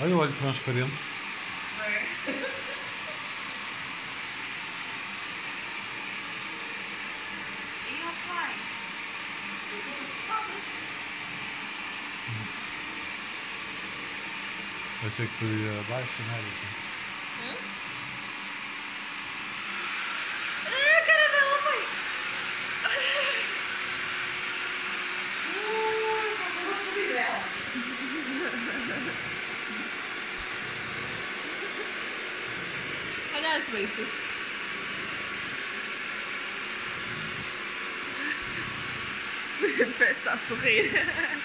Olha o olho transparente. E o pai? Achei que tu ia abaixo, não é? A cara dela, pai! Vou subir dela. Olha as beiças. Parece que está a sorrir.